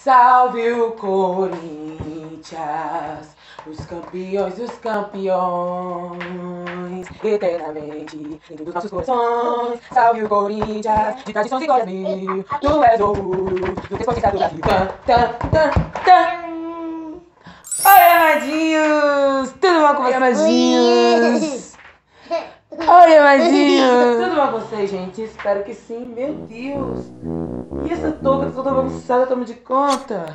Salve o Corinthians, os campeões dos campeões, eternamente dentro dos nossos corações. Salve o Corinthians, de tradições e glórias mil, tu és o orgulho do desportista do Brasil. Oi, amadinhos! Tudo bom com vocês, amadinhos? Oi, amadinhos! Tudo bom com vocês, gente? Espero que sim. Meu Deus! E essa touca toda bagunçada, toma de conta?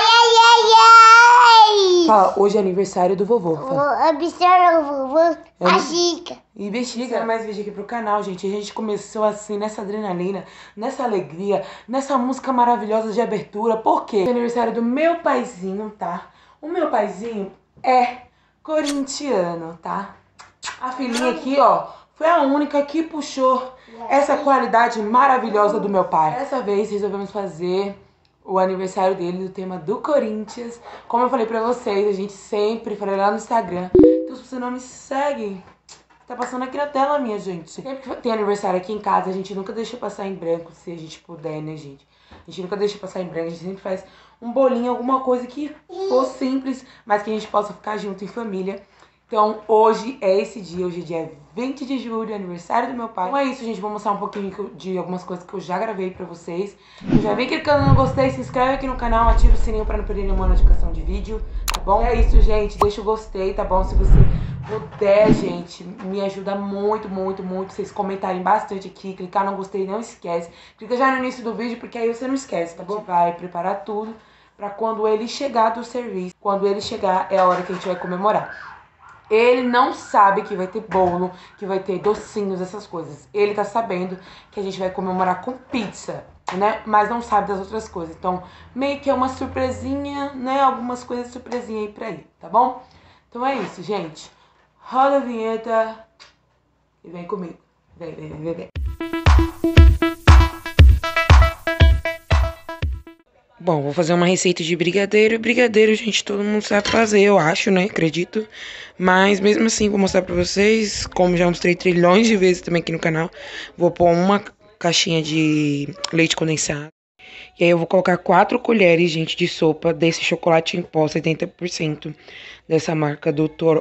Ai! Fala, hoje é aniversário do vovô. Observa o vovô, a Chica. E bexiga, mais vídeo aqui pro canal, gente. A gente começou assim, nessa adrenalina, nessa alegria, nessa música maravilhosa de abertura. Por quê? É aniversário do meu paizinho, tá? O meu paizinho é corintiano, tá? A filhinha aqui, ó, foi a única que puxou essa qualidade maravilhosa do meu pai. Dessa vez resolvemos fazer o aniversário dele do tema do Corinthians. Como eu falei pra vocês, a gente sempre falei lá no Instagram. Então se você não me segue, tá passando aqui na tela, minha gente. Sempre que tem aniversário aqui em casa, a gente nunca deixa passar em branco, se a gente puder, né, gente? A gente nunca deixa passar em branco, a gente sempre faz um bolinho, alguma coisa que for simples, mas que a gente possa ficar junto em família. Então, hoje é esse dia, hoje é dia 20 de julho, aniversário do meu pai. Então é isso, gente, vou mostrar um pouquinho de algumas coisas que eu já gravei pra vocês. Já vem clicando no gostei, se inscreve aqui no canal, ativa o sininho pra não perder nenhuma notificação de vídeo, tá bom? É isso, gente, deixa o gostei, tá bom? Se você puder, gente, me ajuda muito, muito, muito vocês comentarem bastante aqui, clicar no gostei, não esquece. Clica já no início do vídeo, porque aí você não esquece, tá bom? A gente vai preparar tudo pra quando ele chegar do serviço. Quando ele chegar, é a hora que a gente vai comemorar. Ele não sabe que vai ter bolo, que vai ter docinhos, essas coisas. Ele tá sabendo que a gente vai comemorar com pizza, né? Mas não sabe das outras coisas. Então, meio que é uma surpresinha, né? Algumas coisas surpresinha aí pra ele, tá bom? Então é isso, gente. Roda a vinheta e vem comigo. Vem. Bom, vou fazer uma receita de brigadeiro. Brigadeiro, gente, todo mundo sabe fazer, eu acho, né? Acredito. Mas mesmo assim, vou mostrar pra vocês, como já mostrei trilhões de vezes também aqui no canal. Vou pôr uma caixinha de leite condensado. E aí eu vou colocar 4 colheres, gente, de sopa desse chocolate em pó 70%. Dessa marca Dr.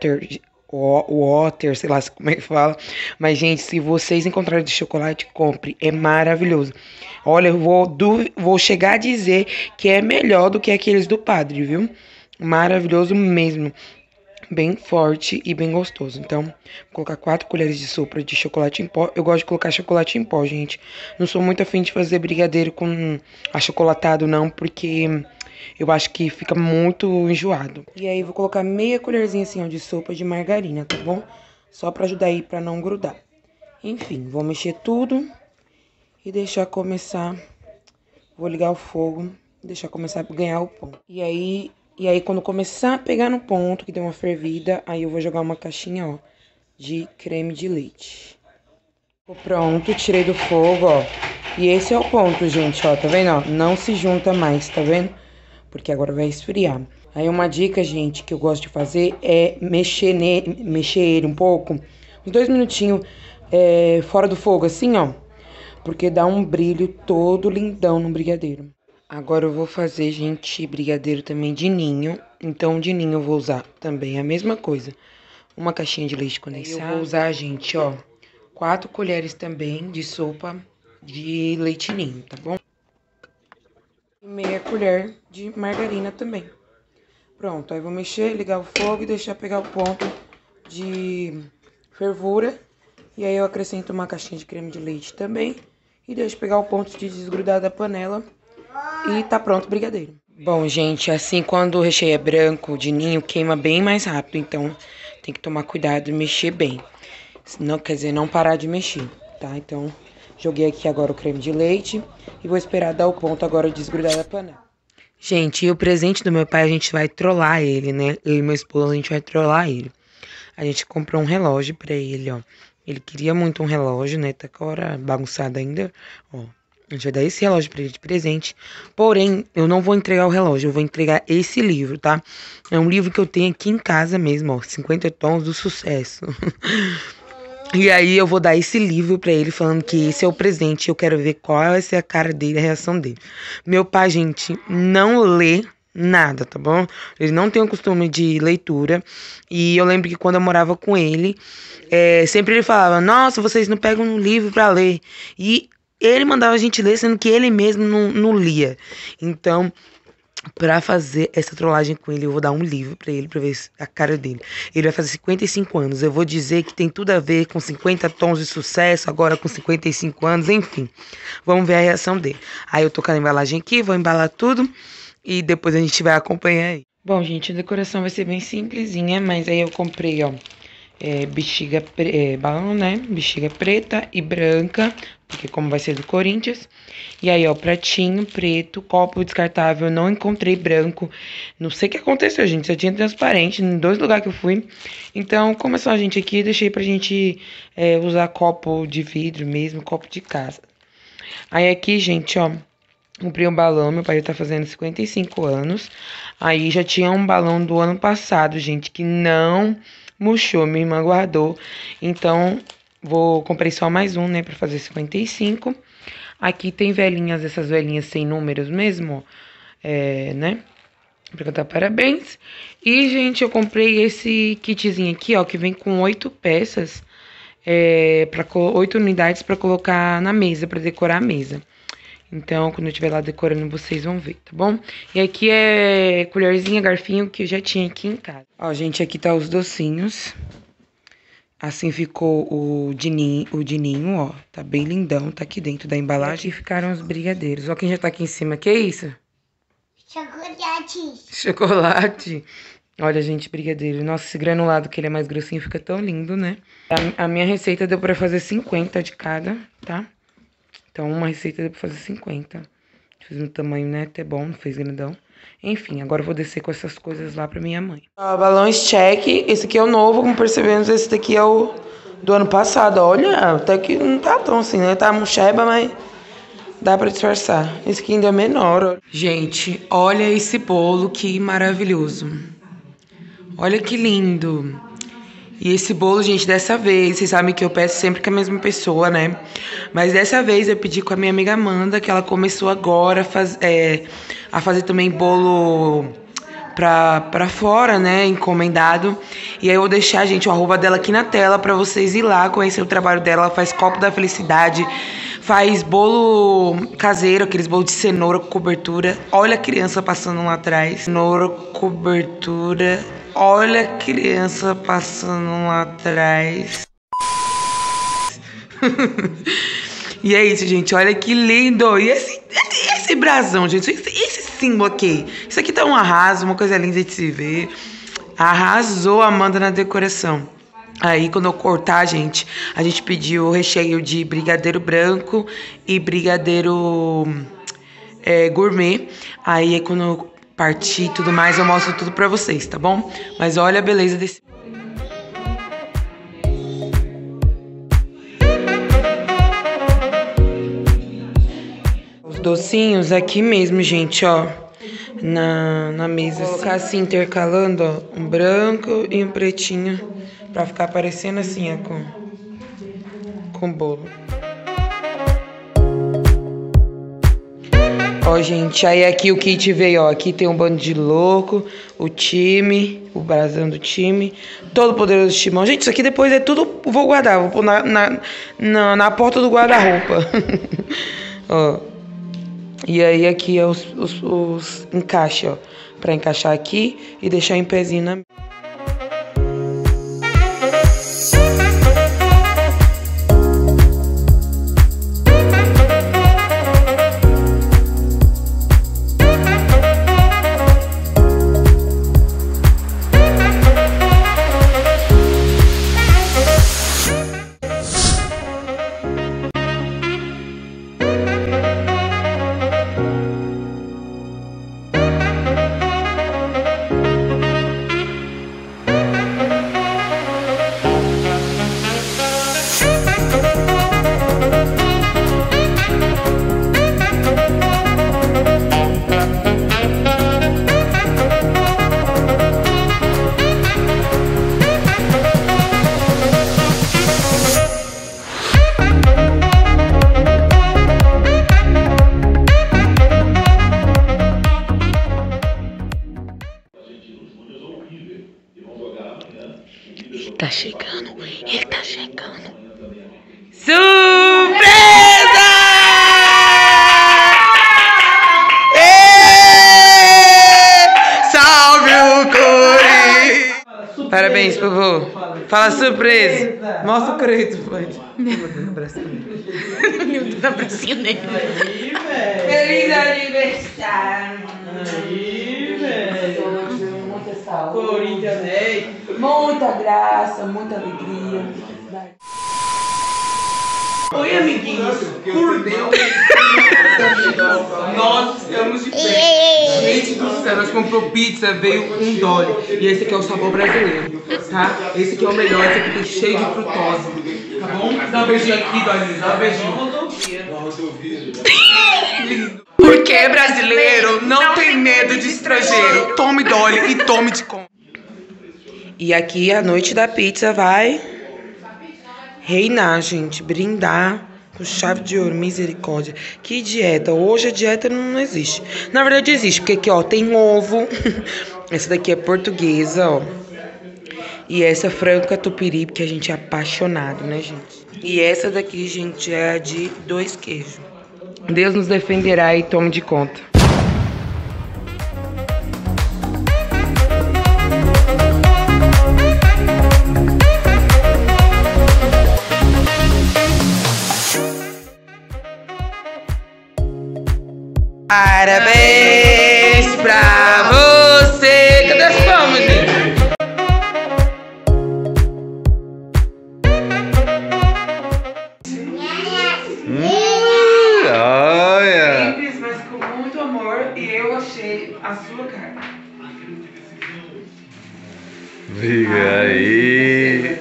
Otter, sei lá como é que fala. Mas, gente, se vocês encontrarem de chocolate, compre. É maravilhoso. Olha, eu vou chegar a dizer que é melhor do que aqueles do Padre, viu? Maravilhoso mesmo. Bem forte e bem gostoso. Então, vou colocar 4 colheres de sopa de chocolate em pó. Eu gosto de colocar chocolate em pó, gente. Não sou muito afim de fazer brigadeiro com achocolatado, não, porque eu acho que fica muito enjoado. E aí, vou colocar meia colherzinha assim, ó, de sopa de margarina, tá bom? Só pra ajudar aí, pra não grudar. Enfim, vou mexer tudo e deixar começar. Vou ligar o fogo, deixar começar a ganhar o pão. E aí, quando começar a pegar no ponto, que deu uma fervida, aí eu vou jogar uma caixinha, ó, de creme de leite. Pronto, tirei do fogo, ó. E esse é o ponto, gente, ó, tá vendo, ó? Não se junta mais, tá vendo? Porque agora vai esfriar. Aí uma dica, gente, que eu gosto de fazer é mexer ele um pouco, uns 2 minutinhos fora do fogo, assim, ó. Porque dá um brilho todo lindão no brigadeiro. Agora eu vou fazer, gente, brigadeiro também de ninho. Então, de ninho eu vou usar também a mesma coisa. Uma caixinha de leite condensado. Eu vou usar, gente, ó, 4 colheres também de sopa de leite ninho, tá bom? E meia colher de margarina também. Pronto, aí eu vou mexer, ligar o fogo e deixar pegar o ponto de fervura. E aí eu acrescento uma caixinha de creme de leite também. E deixo pegar o ponto de desgrudar da panela. E tá pronto o brigadeiro. Bom, gente, assim quando o recheio é branco, de ninho, queima bem mais rápido. Então tem que tomar cuidado e mexer bem. Não, quer dizer, não parar de mexer, tá? Então joguei aqui agora o creme de leite. E vou esperar dar o ponto agora de desgrudar da panela. Gente, e o presente do meu pai, a gente vai trollar ele, né? Eu e meu esposo, a gente vai trollar ele. A gente comprou um relógio pra ele, ó. Ele queria muito um relógio, né? Tá com a hora bagunçada ainda, ó. A gente vai dar esse relógio pra ele de presente. Porém, eu não vou entregar o relógio, eu vou entregar esse livro, tá? É um livro que eu tenho aqui em casa mesmo, ó. 50 Tons do Sucesso. E aí eu vou dar esse livro pra ele, falando que esse é o presente. Eu quero ver qual vai ser a cara dele, a reação dele. Meu pai, gente, não lê nada, tá bom? Ele não tem o costume de leitura. E eu lembro que quando eu morava com ele, sempre ele falava: Nossa, vocês não pegam um livro pra ler. E ele mandava a gente ler, sendo que ele mesmo não lia. Então, pra fazer essa trollagem com ele, eu vou dar um livro pra ele, pra ver a cara dele. Ele vai fazer 55 anos. Eu vou dizer que tem tudo a ver com 50 tons de sucesso, agora com 55 anos, enfim. Vamos ver a reação dele. Aí eu tô com a embalagem aqui, vou embalar tudo e depois a gente vai acompanhar aí. Bom, gente, a decoração vai ser bem simplesinha, mas aí eu comprei, ó, balão, né? Bexiga preta e branca, porque como vai ser do Corinthians. E aí, ó, pratinho preto, copo descartável, não encontrei branco. Não sei o que aconteceu, gente, só tinha transparente em 2 lugares que eu fui. Então, como é só a gente aqui, deixei pra gente usar copo de vidro mesmo, copo de casa. Aí aqui, gente, ó, comprei um balão, meu pai tá fazendo 55 anos. Aí já tinha um balão do ano passado, gente, que não murchou, minha irmã guardou. Então, comprei só mais um, né, pra fazer 55. Aqui tem velhinhas, essas velhinhas sem números mesmo, né, pra cantar parabéns. E, gente, eu comprei esse kitzinho aqui, ó, que vem com 8 peças, 8 unidades pra colocar na mesa, pra decorar a mesa. Então, quando eu estiver lá decorando, vocês vão ver, tá bom? E aqui é colherzinha, garfinho, que eu já tinha aqui em casa. Ó, gente, aqui tá os docinhos. Assim ficou o dininho, ó. Tá bem lindão, tá aqui dentro da embalagem. E ficaram os brigadeiros. Ó quem já tá aqui em cima, que é isso? Chocolate. Chocolate. Olha, gente, brigadeiro. Nossa, esse granulado, que ele é mais grossinho, fica tão lindo, né? A minha receita deu pra fazer 50 de cada, tá? Então, uma receita deu pra fazer 50. Fiz no tamanho, né? Até bom, não fez grandão. Enfim, agora eu vou descer com essas coisas lá pra minha mãe. Ó, balões check. Esse aqui é o novo, como percebemos, esse daqui é o do ano passado. Olha, até que não tá tão assim, né? Tá murcheba, mas dá pra disfarçar. Esse aqui ainda é menor, ó. Gente, olha esse bolo, que maravilhoso. Olha que lindo. E esse bolo, gente, dessa vez, vocês sabem que eu peço sempre com a mesma pessoa, né? Mas dessa vez eu pedi com a minha amiga Amanda, que ela começou agora a fazer também bolo pra fora, né? Encomendado. E aí eu vou deixar, gente, o arroba dela aqui na tela pra vocês ir lá conhecer o trabalho dela. Ela faz copo da felicidade, faz bolo caseiro, aqueles bolos de cenoura com cobertura. Olha a criança passando lá atrás. Cenoura, cobertura. Olha a criança passando lá atrás. E é isso, gente. Olha que lindo. E esse brasão, gente. Esse símbolo aqui. Isso aqui tá um arraso, uma coisa linda de se ver. Arrasou a Amanda na decoração. Aí, quando eu cortar, gente, a gente pediu o recheio de brigadeiro branco e brigadeiro gourmet. Aí, quando eu partir e tudo mais, eu mostro tudo pra vocês, tá bom? Mas olha a beleza desse... Os docinhos aqui mesmo, gente, ó. Na mesa. Vou colocar assim, intercalando, ó. Um branco e um pretinho. Pra ficar parecendo assim, ó, com bolo. Ó, gente, aí aqui o kit veio, ó. Aqui tem um bando de louco, o time, o brasão do time, todo poderoso timão. Gente, isso aqui depois é tudo, vou guardar, vou pôr na porta do guarda-roupa. Ó. E aí aqui é os encaixes, ó. Pra encaixar aqui e deixar em pezinho na... tá chegando. Ele tá chegando. Surpresa! Salve o Corinthians! Parabéns, vovô. Fala surpresa. Mostra o crédito, pode. Nilton dá bracinho nele. Feliz aniversário. Aí, velho. Muita saúde. Corinthians, né? Muita graça, muita alegria. Oi, amiguinhos. Por Deus. Nós estamos de pé. Gente do céu, nós comprou pizza, veio um Dolly. E esse aqui é o sabor brasileiro, tá? Esse aqui é o melhor, esse aqui tem cheio de frutose. Tá bom? Dá um beijinho aqui, Dolly. Dá um beijinho. Porque brasileiro não tem medo de estrangeiro. Tome Dolly e tome de conta. E aqui a noite da pizza vai reinar, gente. Brindar com chave de ouro, misericórdia. Que dieta? Hoje a dieta não existe. Na verdade existe, porque aqui, ó, tem ovo. Essa daqui é portuguesa, ó. E essa frango catupiry, porque a gente é apaixonado, né, gente? E essa daqui, gente, é a de 2 queijos. Deus nos defenderá e tome de conta. Parabéns pra você. Cadê as palmas, gente? Olha! Simples, mas com muito amor. E eu achei a sua cara. Fica aí!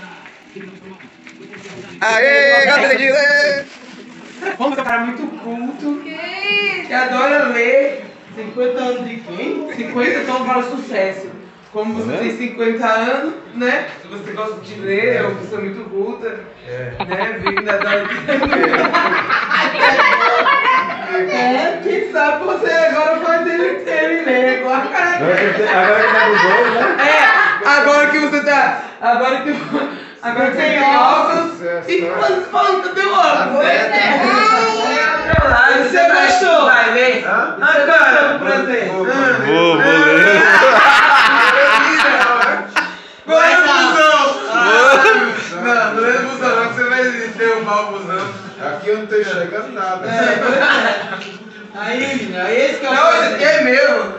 Aê, galera! Vamos um cara muito culto. Que adora ler. 50 anos de quem? 50 então para o sucesso. Como você tem 50 anos, né? Você gosta de ler, é uma pessoa muito culta. Né? Vindo da quem sabe você agora pode ele ler. Agora que tá no jogo, né? Agora que você tá. Agora que você tem óculos. E quando fala que eu tenho óculos? Você gostou? Vai ler? Agora, por exemplo. Vou ler. Vai, não, não é busão, não, que você vai derrubar o busão. Aqui eu não tô enxergando nada. Aí, menina, aí esse que é o. Não, esse aqui é meu.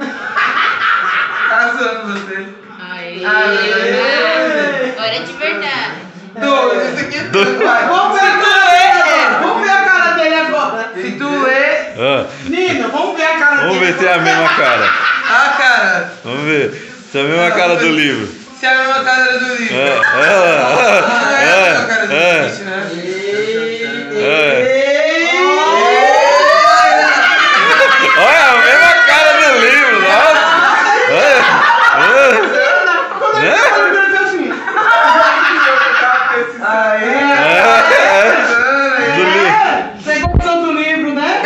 Tá zoando você. Aê. Aê. Agora é de verdade. Dois, esse aqui é dois. Vamos ver tu ler. Vamos ver a cara dele agora. Se tu ler. Ah, Nina, vamos ver a cara dele. vamos ver se é a mesma cara. A cara. Vamos ver se é a mesma cara do livro. Se é a mesma cara do livro. É, Não é a mesma cara do bicho, né? Olha, a mesma cara do livro, nossa! Você gostou do livro, né?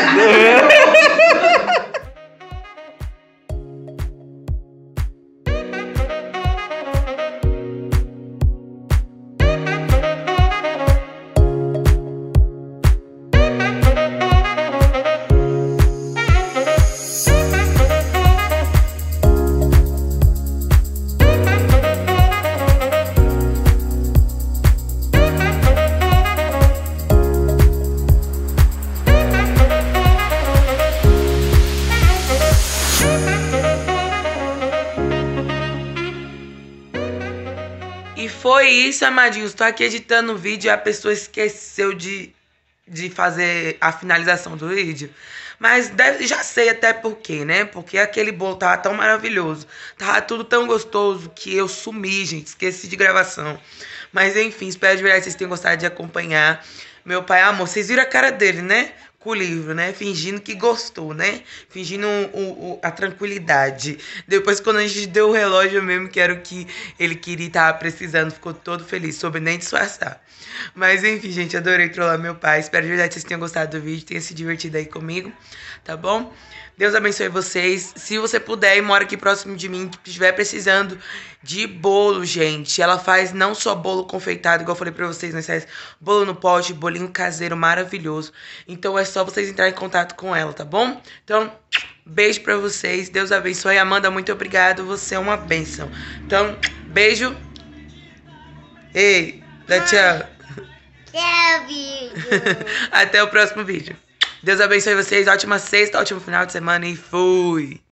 E foi isso, amadinhos. Tô aqui editando o vídeo e a pessoa esqueceu de fazer a finalização do vídeo. Mas já sei até por quê, né? Porque aquele bolo tava tão maravilhoso. Tava tudo tão gostoso que eu sumi, gente. Esqueci de gravação. Mas enfim, espero de verdade que vocês tenham gostado de acompanhar. Meu pai amor. Vocês viram a cara dele, né? Com o livro, né? Fingindo que gostou, né? Fingindo a tranquilidade. Depois, quando a gente deu o relógio mesmo, que era o que ele queria e tava precisando, ficou todo feliz, soube nem disfarçar. Mas enfim, gente, adorei trollar meu pai. Espero de verdade que vocês tenham gostado do vídeo, tenham se divertido aí comigo, tá bom? Deus abençoe vocês. Se você puder e mora aqui próximo de mim, que estiver precisando de bolo, gente. Ela faz não só bolo confeitado, igual eu falei pra vocês, né? Bolo no pote, bolinho caseiro maravilhoso. Então é só vocês entrarem em contato com ela, tá bom? Então, beijo pra vocês. Deus abençoe. Amanda, muito obrigado. Você é uma bênção. Então, beijo. Ei, dá tchau. Tchau, vídeo. Até o próximo vídeo. Deus abençoe vocês. Ótima sexta, ótimo final de semana e fui!